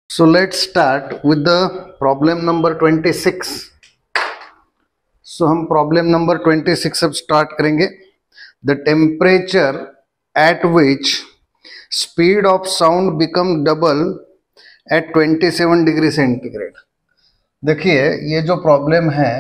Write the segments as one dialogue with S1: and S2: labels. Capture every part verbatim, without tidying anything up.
S1: So let's start with the problem number twenty-six. So हम problem number twenty-six अब start करेंगे. The temperature at which speed of sound become double at twenty-seven degree centigrade. देखिए ये जो problem है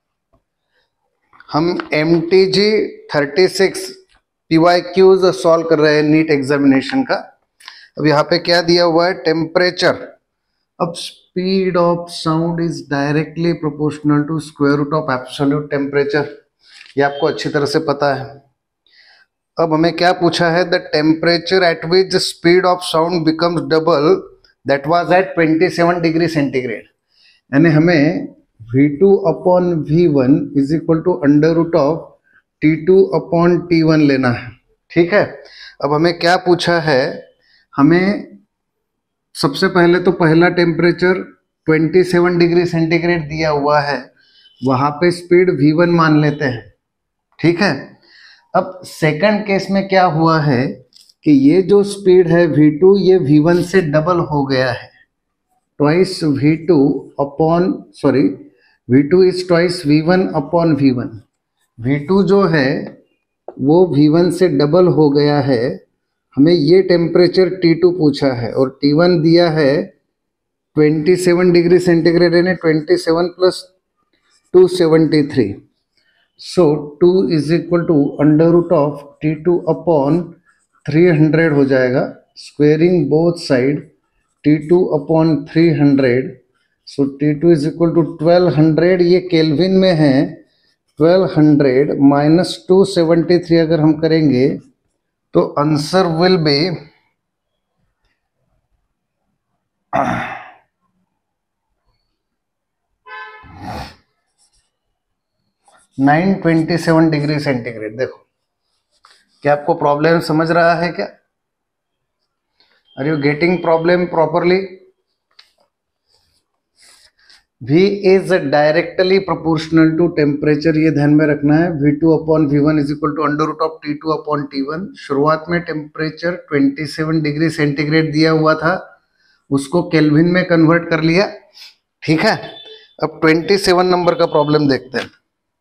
S1: हम M T G thirty six P Y Qs solve कर रहे हैं नीट एग्जामिनेशन का. अब यहाँ पे क्या दिया हुआ है, टेम्परेचर. अब speed of sound is directly proportional to square root of absolute temperature. ये आपको अच्छी तरह से पता है. अब हमें क्या पूछा है, the temperature at which speed of sound becomes double that was at twenty seven degree centigrade. यानी हमें V two upon V one is equal to under root of T two upon T one लेना है. ठीक है. अब हमें क्या पूछा है, हमें सबसे पहले तो पहला टेम्परेचर सत्ताईस डिग्री सेंटीग्रेड दिया हुआ है, वहां पे स्पीड वी वन मान लेते हैं. ठीक है. अब सेकंड केस में क्या हुआ है कि ये जो स्पीड है वी टू ये वी वन से डबल हो गया है. Twice V two upon sorry V two is twice V one upon V one. V two जो है वो वी वन से डबल हो गया है. हमें ये टेम्परेचर टी टू पूछा है और टी वन दिया है सत्ताईस डिग्री सेंटीग्रेड यानी सत्ताईस plus two seventy three. So two is equal to under root of T two upon three hundred हो जाएगा. Squaring both side T two upon three hundred. So T two is equal to twelve hundred. ये kelvin में है. Twelve hundred minus two seventy three अगर हम करेंगे तो answer will be nine twenty seven degree centigrade. देखो क्या आपको प्रॉब्लम समझ रहा है क्या? Are you getting problem properly? V is directly proportional to temperature, ये ध्यान में रखना है. V two upon V one is equal to under root of T two upon T one. शुरुआत में टेम्परेचर सत्ताईस डिग्री सेंटीग्रेड दिया हुआ था, उसको केल्विन में कन्वर्ट कर लिया. ठीक है. अब सत्ताईस नंबर का प्रॉब्लम देखते हैं.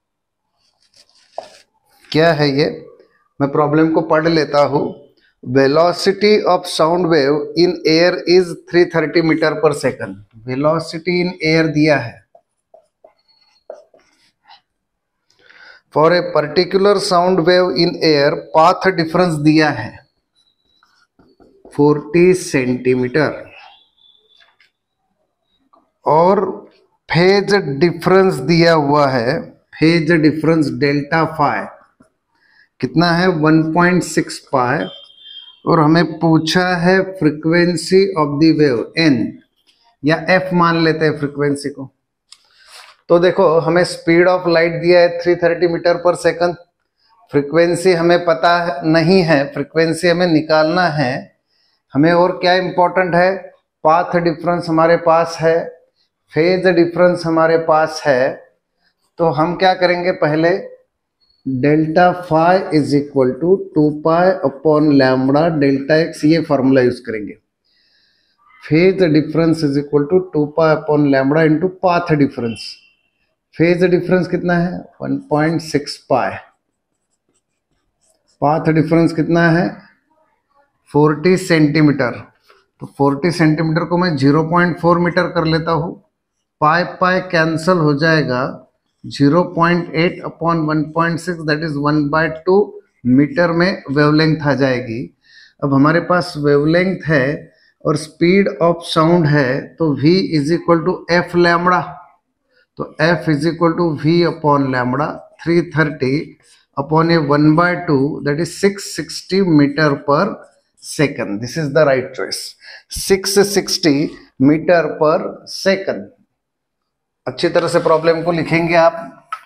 S1: क्या है ये, मैं प्रॉब्लम को पढ़ लेता हूं. Velocity of sound wave in air is three thirty meter per second. Velocity in air दिया है. For a particular sound wave in air path difference दिया है फोर्टी सेंटीमीटर और फेज डिफरेंस दिया हुआ है. फेज डिफरेंस डेल्टा फाई कितना है, वन पॉइंट सिक्स पाई. और हमें पूछा है frequency of the wave N या एफ मान लेते हैं फ्रीक्वेंसी को. तो देखो हमें स्पीड ऑफ लाइट दिया है three thirty meter per second. Frequency हमें पता नहीं है, फ्रीक्वेंसी हमें निकालना है. हमें और क्या इंपॉर्टेंट है, पाथ डिफरेंस हमारे पास है, फेज डिफरेंस हमारे पास है. तो हम क्या करेंगे, पहले delta phi is equal to two pi upon lambda delta X, ये फॉर्मूला यूज करेंगे. Phase difference is equal to two pi upon lambda into path difference. Phase difference कितना है, one point six pi. Path difference कितना है, forty centimeter. तो forty centimeter को मैं zero point four metre कर लेता हूँ. पाई पाई कैंसल हो जाएगा. Zero point eight upon one point six that is one by two meter में वेवलेंथ आ जाएगी. अब हमारे पास वेवलेंथ है और स्पीड ऑफ साउंड है, तो v is equal to F lambda. तो f is equal to v upon lambda. Three thirty upon A one by two that is six sixty meter per second. This is the right choice, six sixty meter per second. अच्छी तरह से problem को लिखेंगे आप.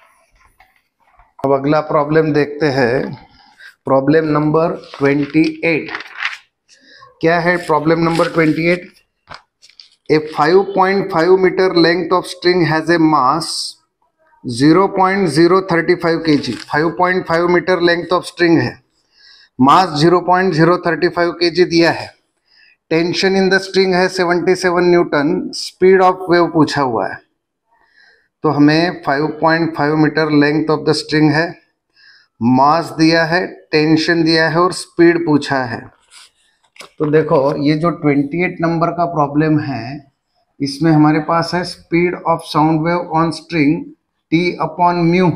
S1: अब अगला problem देखते हैं, प्रॉब्लम नंबर ट्वेंटी एट. क्या है problem number twenty eight? A five point five meter length of string has a mass zero point zero thirty five KG. Five point five meter length of string है, mass zero point zero thirty five KG दिया है. Tension in the string है सतहत्तर Newton, speed of wave पूछा हुआ है, तो हमें पाँच पॉइंट पाँच meter length of the string है, मास दिया है, टेंशन दिया है और स्पीड पूछा है। तो देखो ये जो अट्ठाईस नंबर का प्रॉब्लम है इसमें हमारे पास है speed of sound wave on string T upon mu,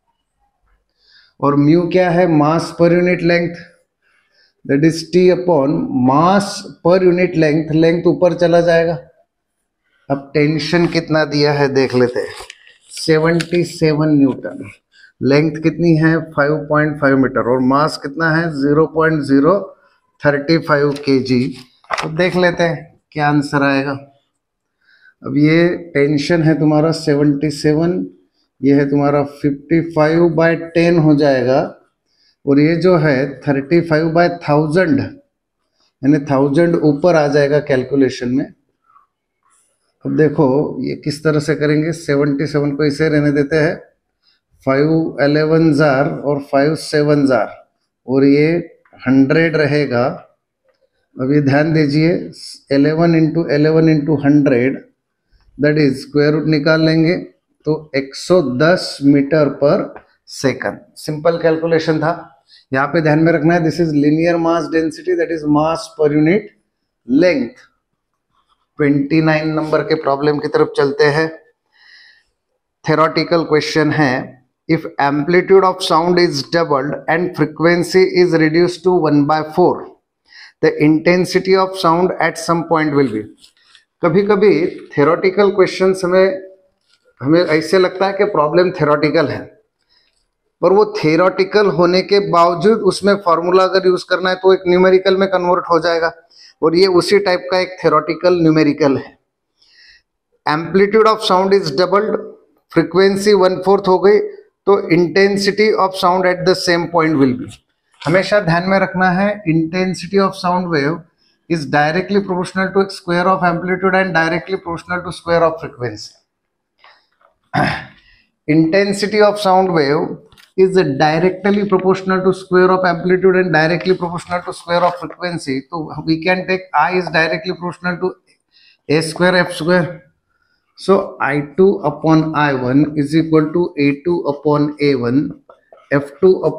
S1: और म्यू क्या है, mass per unit length, that is T upon mass per unit length, length ऊपर चला जाएगा। अब टेंशन कितना दिया है देख लेते हैं, सतहत्तर न्यूटन, लेंथ कितनी है पाँच पॉइंट पाँच मीटर और मास कितना है zero point zero three five KG. तो देख लेते हैं क्या आंसर आएगा। अब ये टेंशन है तुम्हारा सतहत्तर, ये है तुम्हारा पचपन बाय टेन हो जाएगा, और ये जो है पैंतीस बाय थाउजेंड, यानी थाउजेंड ऊपर आ जाएगा कैलकुलेशन में। अब देखो ये किस तरह से करेंगे, सतहत्तर को इसे रहने देते हैं, फाइव एलेवन जार और फाइव सेवन जार, और ये हंड्रेड रहेगा। अब ये ध्यान दीजिए, eleven into eleven into hundred, that is square root निकाल लेंगे तो एक सौ दस metre per second. Simple calculation था। यहाँ पे ध्यान में रखना है, this is linear mass density, that is mass per unit length. उनतीस नंबर के प्रॉब्लम की तरफ चलते हैं। थ्योरेटिकल क्वेश्चन है, if amplitude of sound is doubled and frequency is reduced to one by four, the intensity of sound at some point will be. कभी कभी theoretical questions हमें हमें ऐसे लगता है कि प्रॉब्लम थ्योरेटिकल है, पर वो थ्योरेटिकल होने के बावजूद उसमें फॉर्मूला अगर यूज करना है तो एक न्यूमेरिकल में कन्वर्ट हो जाएगा, और ये उसी टाइप का एक थ्योरेटिकल न्यूमेरिकल है। Amplitude of sound is doubled, frequency one fourth हो गई, तो intensity of sound at the same point will be. हमेशा ध्यान में रखना है, intensity of sound wave is directly proportional to square of amplitude and directly proportional to square of frequency. Intensity of sound wave is directly proportional to square of amplitude and directly proportional to square of frequency. So we can take I is directly proportional to a square f square. So I two upon I one is equal to a two upon a one, f two upon,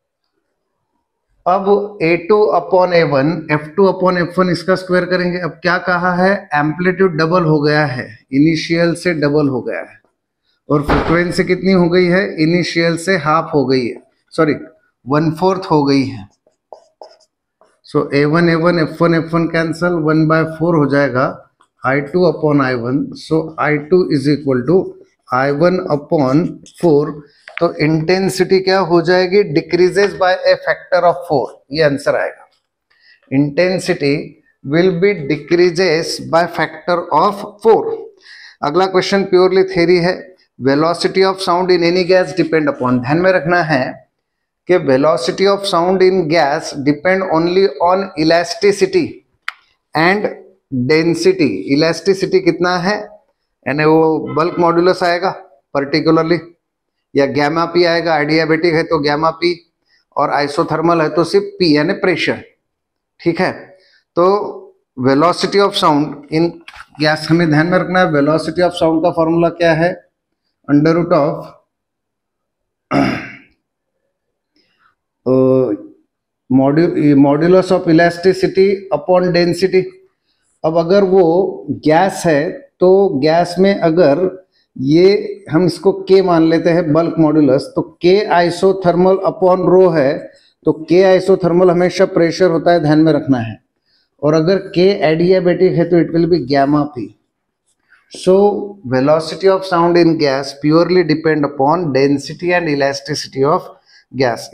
S1: अब a two upon A one, F two upon F one इसका square करेंगे। अब क्या कहा है, amplitude double हो गया है, इनिशियल से डबल हो गया है, और फ्रीक्वेंसी कितनी हो गई है, इनिशियल से हाफ हो गई है, सॉरी वन फोर्थ हो गई है। So A one A one F one F one cancel, one by four हो जाएगा I two upon I one. So I two is equal to I one upon four. तो intensity क्या हो जाएगी, decreases by a factor of four, ये answer आएगा। Intensity will be decreases by factor of four. अगला question purely theory है, velocity of sound in any gas depend upon. ध्यान में रखना है कि velocity of sound in gas depend only on elasticity and density. Elasticity कितना है, यानी वो बल्क मॉड्यूलस आएगा पर्टिकुलरली, या गैमा पी आएगा, एडियाबेटिक है तो गैमा पी, और आइसोथर्मल है तो सिर्फ पी यानी प्रेशर। ठीक है, तो velocity of sound in gas हमें ध्यान में रखना है। वेलोसिटी ऑफ साउंड का फॉर्मूला क्या है, under root of modulus of elasticity upon density. अब अगर वो गैस है तो गैस में अगर ये हम इसको K मान लेते हैं बल्क मॉड्यूलस, तो K आइसोथर्मल अपॉन रो है, तो K आइसोथर्मल हमेशा प्रेशर होता है, ध्यान में रखना है। और अगर K एडियाबेटिक है तो it will be gamma P. So velocity of sound in gas purely depend upon density and elasticity of gas.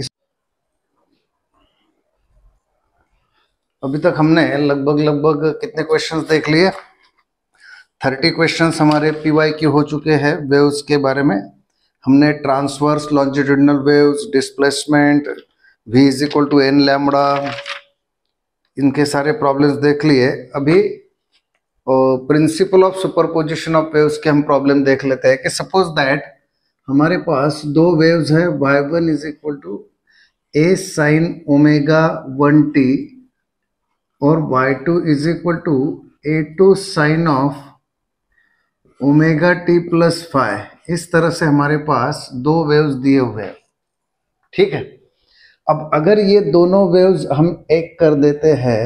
S1: अभी तक हमने लगभग लगभग कितने क्वेश्चंस देख लिए, थर्टी क्वेश्चंस हमारे पीवाई क्यू हो चुके हैं वेव्स के बारे में। हमने transverse longitudinal waves, displacement, v is equal to N lambda, इनके सारे प्रॉब्लम्स देख लिए। अभी principle of superposition of waves के हम प्रॉब्लम देख लेते हैं कि सपोज दैट हमारे पास दो वेव्स है, Y one is equal to A sine omega one T और Y two is equal to A two sine of omega T plus five. इस तरह से हमारे पास दो वेव्स दिए हुए हैं, ठीक है। अब अगर ये दोनों वेव्स हम एक कर देते हैं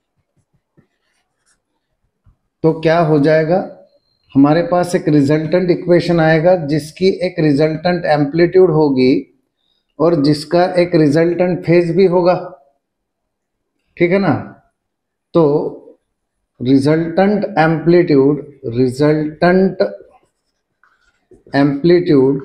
S1: तो क्या हो जाएगा, हमारे पास एक रिजल्टेंट इक्वेशन आएगा जिसकी एक रिजल्टेंट एम्पलीट्यूड होगी और जिसका एक रिजल्टेंट फेज भी होगा, ठीक है ना। तो resultant amplitude resultant amplitude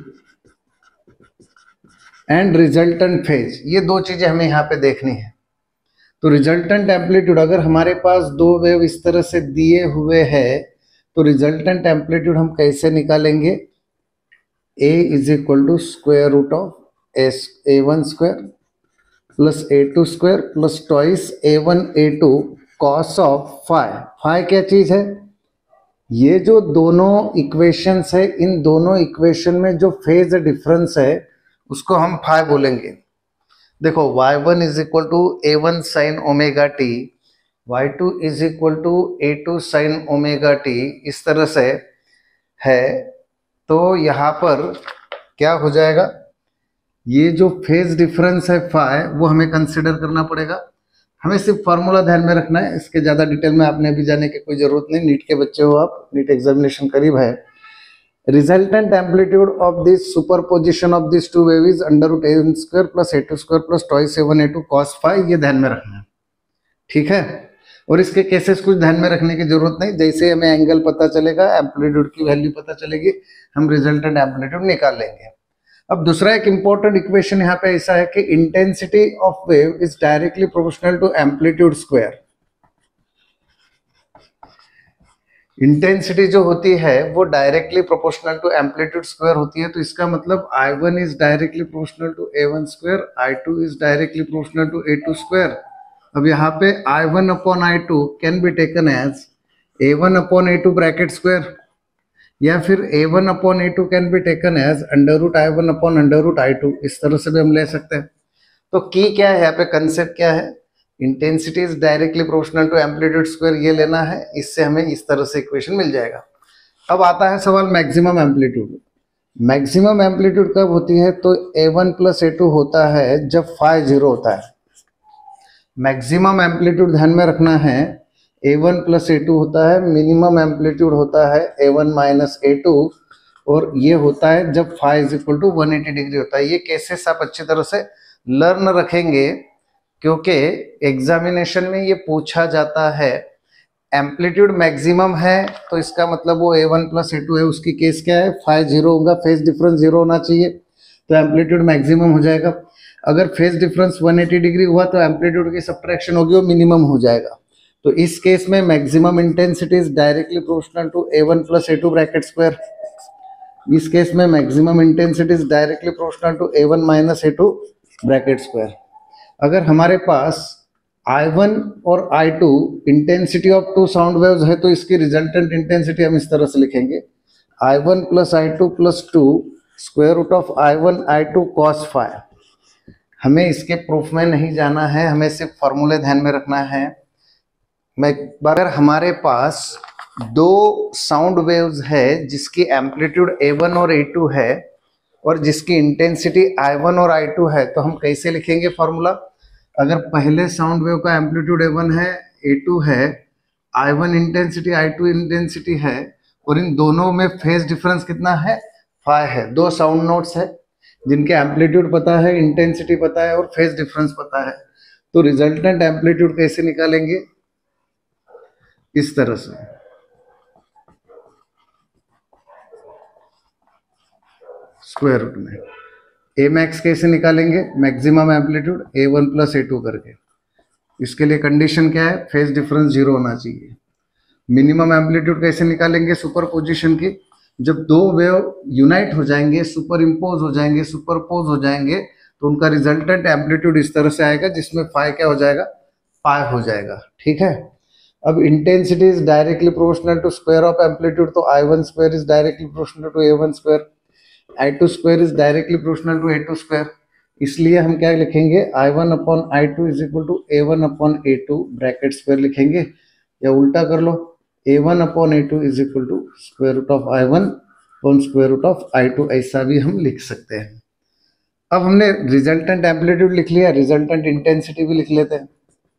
S1: and resultant phase, ये दो चीजें हमें यहाँ पे देखनी है। तो रिजल्टेंट एम्पलीट्यूड, अगर हमारे पास दो वेव इस तरह से दिए हुए हैं तो रिजल्टेंट एम्पलीट्यूड हम कैसे निकालेंगे, a is equal to square root of S A one square plus A two square plus twice A one A two cos of five. Five क्या चीज है, ये जो दोनों इक्वेशंस है, इन दोनों इक्वेशन में जो फेज डिफरेंस है उसको हम फाइव बोलेंगे। देखो Y one is equal to A one sine omega T, Y two is equal to A two sine omega T, इस तरह से है। तो यहाँ पर क्या हो जाएगा, ये जो फेज डिफरेंस है फाइव वो हमें कंसिडर करना पड़ेगा। हमें सिर्फ फार्मूला ध्यान में रखना है, इसके ज़्यादा डिटेल में आपने अभी जाने की कोई ज़रूरत नहीं। नीट के बच्चे हो आप, नीट एग्जामिनेशन करीब है। Resultant amplitude of this superposition of this two wave is under root A one square plus A two square plus twice A one A two cos five, ये ध्यान में रखना है, ठीक है। और इसके केसेस कुछ ध्यान में रखने की जरूरत नहीं, जैसे हमें एंगल पता चलेगा, एम्पलीट्यूड की वैल्यू पता चलेगी, हम रिजल्टेंट एम्पलीट्यूड निकाल लेंगे। अब दूसरा एक इंपॉर्टेंट इक्वेशन यहाँ पे ऐसा है कि intensity of wave is directly proportional to amplitude square. Intensity जो होती है वो directly proportional to amplitude square होती है। तो इसका मतलब I one is directly proportional to A one square, I two is directly proportional to A two square. अब यहाँ पे I one upon I two can be taken as A one upon A two bracket square, या फिर A one upon A two can be taken as under root I one upon under root I two, इस तरह से भी हम ले सकते हैं। तो की क्या है यहाँ पे, कंसेप्ट क्या है, intensity is directly proportional to amplitude square, ये लेना है। इससे हमें इस तरह से इक्वेशन मिल जाएगा। अब आता है सवाल मैक्सिमम एम्पलीट्यूड। मैक्सिमम एम्पलीट्यूड कब होती है, तो A one plus A two होता है जब फाइव जीरो होता है। मैक्सिमम एम्पलीट्यूड ध्यान में रखना है, A one plus A two होता है, मिनिमम एम्पलीट्यूड होता है A one minus A two, और ये होता है जब phi is equal to one eighty degree होता है। ये केसेस आप अच्छी तरह से लर्न रखेंगे क्योंकि एग्जामिनेशन में ये पूछा जाता है। एम्पलीट्यूड मैक्सिमम है तो इसका मतलब वो A one plus A two है, उसकी केस क्या है, फाइव जीरो होगा, फेज डिफरेंस जीरो होना चाहिए, तो एम्पलीट्यूड मैक्सिमम हो जाएगा। अगर phase difference one eighty degree हुआ तो एम्पलीट्यूड की सब्ट्रैक्शन होगी, वो मिनिमम हो जाएगा। तो इस केस में maximum intensity is directly proportional to A one plus A two bracket square. इस केस में maximum intensity is directly proportional to A one minus A two bracket square. अगर हमारे पास आई वन और I two intensity of two sound waves है तो इसकी resultant intensity हम इस तरह से लिखेंगे, I one plus I two plus two square root of I one I two cos phi. हमें इसके प्रूफ में नहीं जाना है, हमें सिर्फ फॉर्मूले ध्यान में रखना है। मैं अगर हमारे पास दो साउंड वेव्स है जिसकी एम्पलीट्यूड ए वन और ए टू है और जिसकी इंटेंसिटी आई वन और आई टू है, तो हम कैसे लिखेंगे फॉर्मूला। अगर पहले साउंड वेव का एम्पलीट्यूड ए वन है, ए टू है, I one intensity I two intensity है, और इन दोनों में फेज डिफरेंस कितना है, फाइव है। दो साउंड नोट्स है जिनके एम्पलीट्यूड पता है, इंटेंसिटी पता है और फेज डिफरेंस पता है। तो रिजल्टेंट एम्पलीट्यूड कैसे निकालेंगे, इस तरह से। स्क्वायर रूट में ए मैक्स कैसे निकालेंगे, maximum amplitude A one plus A two करके। इसके लिए कंडीशन क्या है, फेज डिफरेंस जीरो होना चाहिए। मिनिमम एम्पलीट्यूड कैसे निकालेंगे, सुपरपोजिशन की। जब दो वेव यूनाइट हो जाएंगे, सुपर इम्पोज हो जाएंगे, सुपरपोज हो जाएंगे, तो उनका रिजल्टेंट एम्पलीट्यूड इस तरह से आएगा जिसमें फाइव क्या हो जाएगा, फाइव हो जाएगा, ठीक है। अब intensity is directly proportional to square of amplitude, तो I one square is directly proportional to A one square, I two square is directly proportional to A two square. इसलिए हम क्या लिखेंगे, I one upon I two is equal to A one upon A two bracket square लिखेंगे, या उल्टा कर लो, A one upon A two is equal to square root of I one upon square root of I two, ऐसा भी हम लिख सकते हैं। अब हमने रिजल्टेंट एम्पलीट्यूड लिख लिया, रिजल्टेंट इंटेंसिटी भी लिख लेते हैं।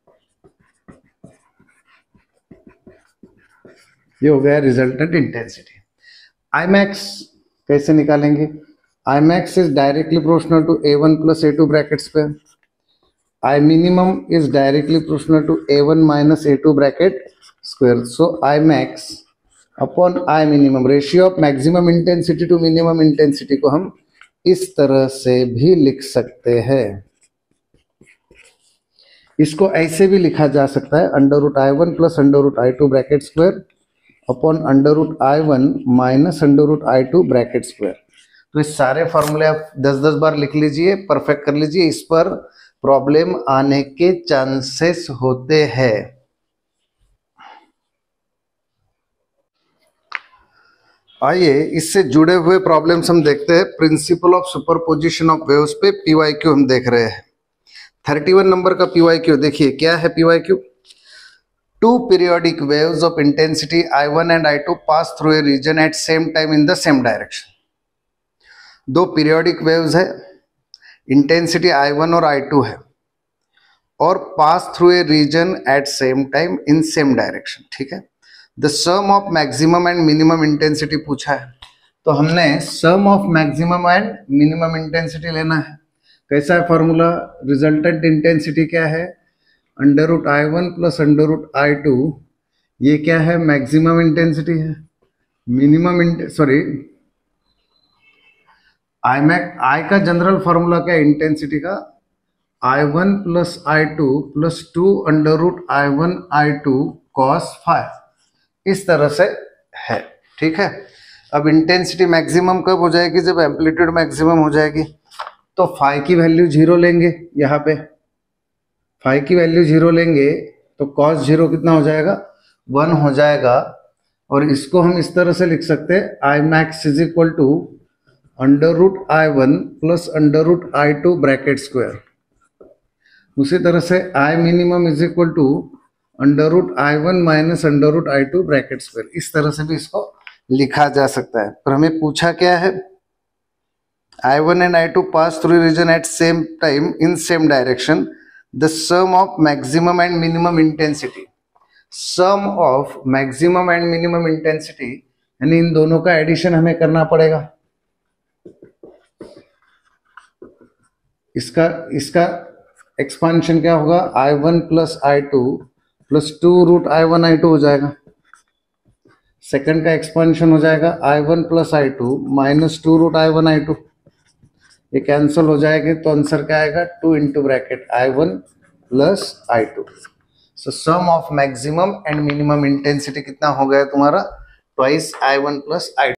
S1: ये हो गया रिजल्टेंट इंटेंसिटी। आई मैक्स कैसे निकालेंगे, I max is directly proportional to A one plus A two bracket square, I minimum is directly proportional to A one minus A two bracket square. So I max upon I minimum, ratio of maximum intensity to minimum intensity को हम इस तरह से भी लिख सकते हैं। इसको ऐसे भी लिखा जा सकता है, under root I one plus under root I two bracket square upon under root I one minus under root I two bracket square. तो इस सारे फॉर्मूले आप दस दस बार लिख लीजिए, परफेक्ट कर लीजिए, इस पर प्रॉब्लम आने के चांसेस होते हैं। आइए इससे जुड़े हुए प्रॉब्लम्स हम देखते हैं। Principle of superposition of waves पे पीवाईक्यू हम देख रहे हैं। इकतीस नंबर का पीवाईक्यू देखिए, क्या है PYQ. Two periodic waves of intensity I one and I two pass through a region at same time in the same direction. दो पीरियोडिक वेव्स है, इंटेंसिटी आई वन और आई टू है, और pass through a region at same time in same direction. ठीक है, the sum of maximum and minimum intensity पूछा है, तो हमने sum of maximum and minimum intensity लेना है। कैसा है फॉर्मूला, रिजल्टेंट इंटेंसिटी क्या है, under root I one plus under root I two, ये क्या है, मैक्सिमम इंटेंसिटी है। Minimum sorry I max I का जनरल फॉर्मूला क्या है इंटेंसिटी का, I one plus I two plus two under root I one I two cos phi, इस तरह से है। ठीक है, अब इंटेंसिटी मैक्सिमम कब हो जाएगी, जब एम्पलीट्यूड मैक्सिमम हो जाएगी। तो फाई की वैल्यू जीरो लेंगे, यहाँ पे फाई की वैल्यू जीरो लेंगे तो कॉस जीरो कितना हो जाएगा, वन हो जाएगा। और इसको हम इस तरह से लिख सकते हैं, I max is equal to under root I one plus under root I two bracket square. उसी तरह से I minimum is equal to under root I one minus under root I two bracket square. इस तरह से भी इसको लिखा जा सकता है। पर हमें पूछा क्या है, I one and I two pass through region at same time in same direction, the sum of maximum and minimum intensity. Sum of maximum and minimum intensity यानी इन दोनों का एडिशन हमें करना पड़ेगा। इसका इसका एक्सपांशन क्या होगा, I one plus I two plus two root I one I two हो जाएगा। सेकंड का एक्सपांशन हो जाएगा I one plus I two minus two root I one I two, ये कैंसिल हो जाएगा तो आंसर क्या आएगा, two into bracket I one plus I two. So sum of maximum and minimum intensity कितना हो गया तुम्हारा, twice I one plus I to.